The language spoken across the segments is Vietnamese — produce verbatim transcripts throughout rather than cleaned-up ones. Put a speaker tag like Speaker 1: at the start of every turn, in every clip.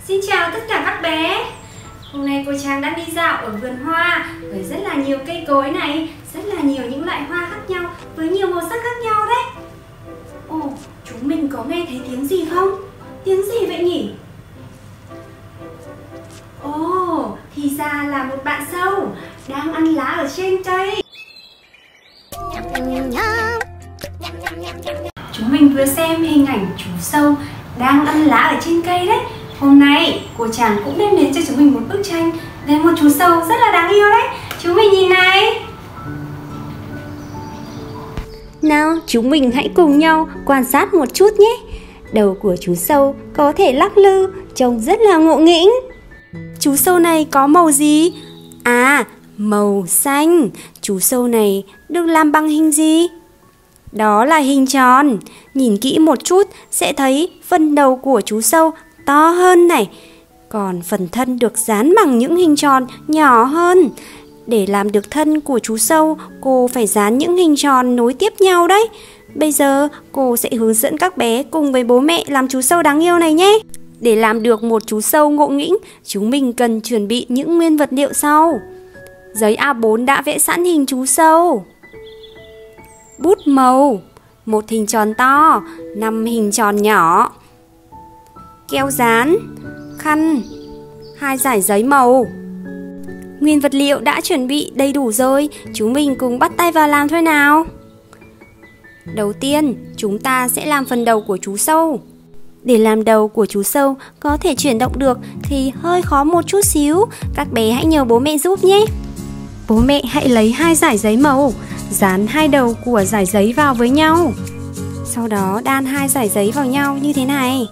Speaker 1: Xin chào tất cả các bé. Hôm nay cô Trang đã đi dạo ở vườn hoa với rất là nhiều cây cối này, rất là nhiều những loại hoa khác nhau với nhiều màu sắc khác nhau đấy. Ồ, chúng mình có nghe thấy tiếng gì không? Tiếng gì vậy nhỉ? Ồ, thì ra là một bạn sâu đang ăn lá ở trên cây. Chúng mình vừa xem hình ảnh chú sâu đang ăn lá ở trên cây đấy. Hôm nay cô Trang cũng đem đến cho chúng mình một bức tranh về một chú sâu rất là đáng yêu đấy. Chúng mình nhìn này.
Speaker 2: Nào, chúng mình hãy cùng nhau quan sát một chút nhé. Đầu của chú sâu có thể lắc lư, trông rất là ngộ nghĩnh. Chú sâu này có màu gì? À, màu xanh. Chú sâu này được làm bằng hình gì? Đó là hình tròn. Nhìn kỹ một chút sẽ thấy phần đầu của chú sâu to hơn này. Còn phần thân được dán bằng những hình tròn nhỏ hơn. Để làm được thân của chú sâu, cô phải dán những hình tròn nối tiếp nhau đấy. Bây giờ cô sẽ hướng dẫn các bé cùng với bố mẹ làm chú sâu đáng yêu này nhé. Để làm được một chú sâu ngộ nghĩnh, chúng mình cần chuẩn bị những nguyên vật liệu sau. Giấy A bốn đã vẽ sẵn hình chú sâu. Bút màu, một hình tròn to, năm hình tròn nhỏ. Keo dán, khăn, hai dải giấy màu. Nguyên vật liệu đã chuẩn bị đầy đủ rồi, chúng mình cùng bắt tay vào làm thôi nào. Đầu tiên, chúng ta sẽ làm phần đầu của chú sâu. Để làm đầu của chú sâu có thể chuyển động được thì hơi khó một chút xíu. Các bé hãy nhờ bố mẹ giúp nhé. Bố mẹ hãy lấy hai dải giấy màu, dán hai đầu của dải giấy vào với nhau. Sau đó đan hai dải giấy vào nhau như thế này.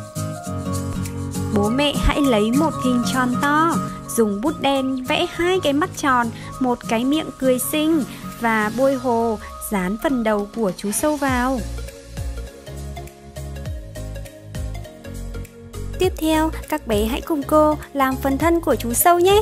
Speaker 2: Bố mẹ hãy lấy một hình tròn to, dùng bút đen vẽ hai cái mắt tròn, một cái miệng cười xinh và bôi hồ dán phần đầu của chú sâu vào. Tiếp theo, các bé hãy cùng cô làm phần thân của chú sâu nhé.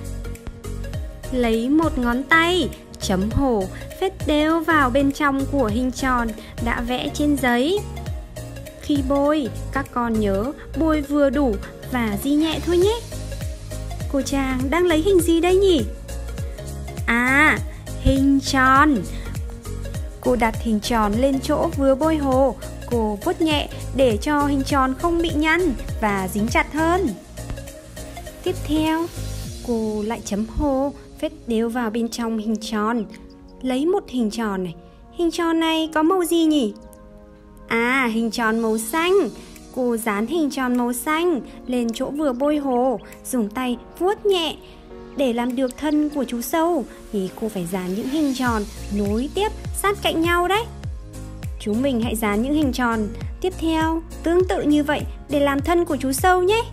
Speaker 2: Lấy một ngón tay, chấm hổ, phết đều vào bên trong của hình tròn đã vẽ trên giấy. Khi bôi, các con nhớ bôi vừa đủ và di nhẹ thôi nhé. Cô Trang đang lấy hình gì đây nhỉ? À, hình tròn. Cô đặt hình tròn lên chỗ vừa bôi hồ. Cô vuốt nhẹ để cho hình tròn không bị nhăn và dính chặt hơn. Tiếp theo, cô lại chấm hồ, phết đều vào bên trong hình tròn. Lấy một hình tròn này. Hình tròn này có màu gì nhỉ? À, hình tròn màu xanh. Cô dán hình tròn màu xanh lên chỗ vừa bôi hồ, dùng tay vuốt nhẹ. Để làm được thân của chú sâu thì cô phải dán những hình tròn nối tiếp sát cạnh nhau đấy. Chúng mình hãy dán những hình tròn tiếp theo tương tự như vậy để làm thân của chú sâu nhé.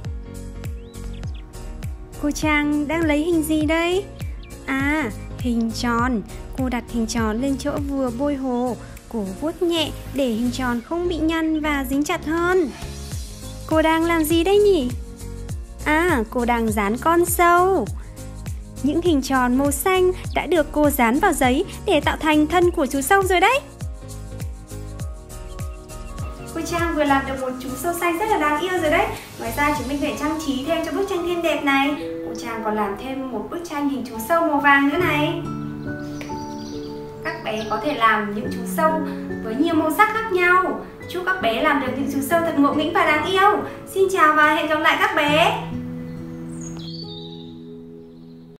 Speaker 2: Cô Trang đang lấy hình gì đây? À, hình tròn. Cô đặt hình tròn lên chỗ vừa bôi hồ. Cô vuốt nhẹ để hình tròn không bị nhăn và dính chặt hơn. Cô đang làm gì đấy nhỉ? À, cô đang dán con sâu. Những hình tròn màu xanh đã được cô dán vào giấy để tạo thành thân của chú sâu rồi đấy.
Speaker 1: Cô Trang vừa làm được một chú sâu xanh rất là đáng yêu rồi đấy. Ngoài ra chúng mình phải trang trí thêm cho bức tranh thêm đẹp này. Cô Trang còn làm thêm một bức tranh hình chú sâu màu vàng nữa này. Các bé có thể làm những chú sâu với nhiều màu sắc khác nhau. Chúc các bé làm được những chú sâu thật ngộ nghĩnh và đáng yêu. Xin chào và hẹn gặp lại các bé.